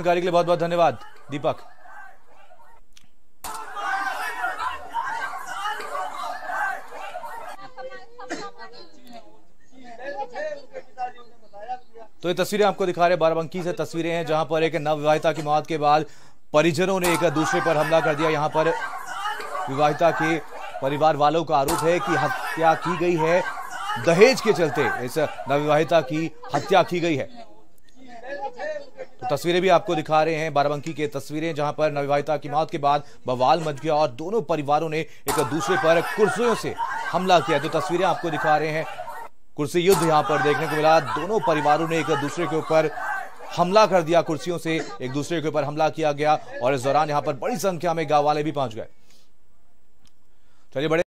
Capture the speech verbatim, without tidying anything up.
जानकारी के लिए बहुत बहुत धन्यवाद दीपक। तो ये तस्वीरें आपको दिखा रहे बाराबंकी से तस्वीरें हैं जहां पर एक नवविवाहिता की मौत के बाद परिजनों ने एक दूसरे पर हमला कर दिया। यहां पर विवाहिता के परिवार वालों का आरोप है कि हत्या की गई है, दहेज के चलते इस नवविवाहिता की हत्या की गई है। तो तस्वीरें भी आपको दिखा रहे हैं बाराबंकी के तस्वीरें जहां पर नवविवाहिता की मौत के बाद बवाल मच गया और दोनों परिवारों ने एक दूसरे पर कुर्सियों से हमला किया। तो तस्वीरें आपको दिखा रहे हैं, कुर्सी युद्ध यहां पर देखने को मिला। दोनों परिवारों ने एक दूसरे के ऊपर हमला कर दिया, कुर्सियों से एक दूसरे के ऊपर हमला किया गया और इस दौरान यहां पर बड़ी संख्या में गांव वाले भी पहुंच गए। चलिए बड़े